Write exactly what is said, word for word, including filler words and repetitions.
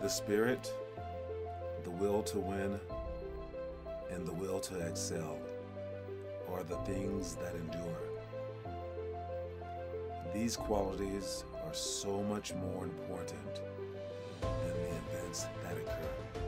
The spirit, the will to win, and the will to excel are the things that endure. These qualities are so much more important than the events that occur.